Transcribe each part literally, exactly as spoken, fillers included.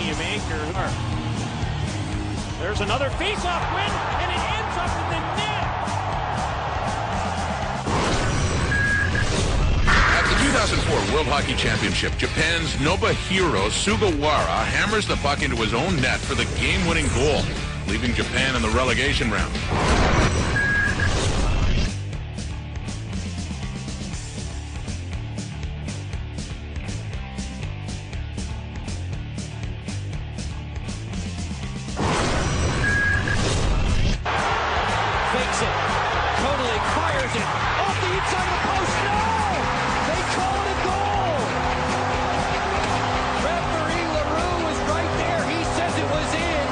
you make, or there's another face-off win, and it ends up in the net. At the two thousand four World Hockey Championship, Japan's Nobuhiro Sugawara hammers the puck into his own net for the game-winning goal, leaving Japan in the relegation round. Fakes it, totally fires it, off the inside of the post, no! They call it a goal! Referee LaRue was right there, he says it was in!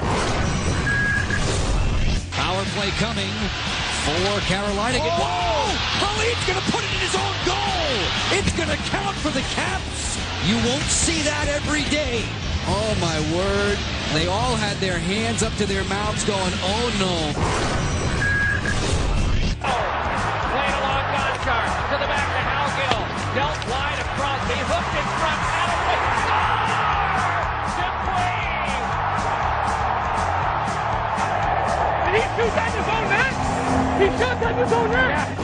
Power play coming for Carolina. Oh! Whoa! Khalid's gonna put it in his own goal! It's gonna count for the Caps! You won't see that every day! Oh my word, they all had their hands up to their mouths going, oh no. Playing along Gonchar, to the back to Howgill, dealt wide across, he hooked in front, out of way, score! Dupuis! Did he shoot that in his own net? He shot that in his own net? Yeah.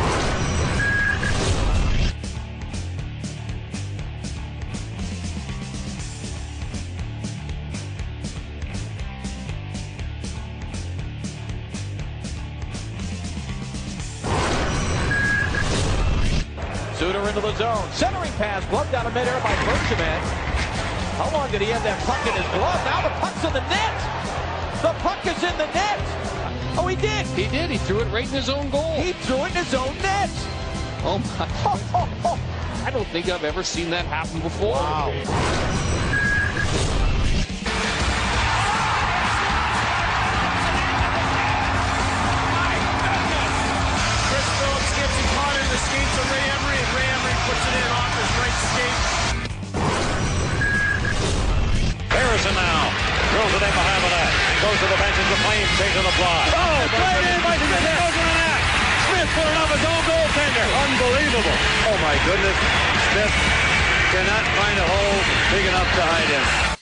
Suter into the zone. Centering pass, gloved out of midair by Bergevin. How long did he have that puck in his glove? Now the puck's in the net. The puck is in the net. Oh, he did. He did. He threw it right in his own goal. He threw it in his own net. Oh, my. Oh, oh, oh. I don't think I've ever seen that happen before. Wow. The skates of Ray Emery, and Ray Emery puts it in off his right skate. Harrison now drills it in behind the net. Goes to the benches. The Flames chasing the fly. Oh, played in by Smith. Goes to the net. Smith pulling off his own goaltender. Unbelievable. Oh my goodness. Smith cannot find a hole big enough to hide in.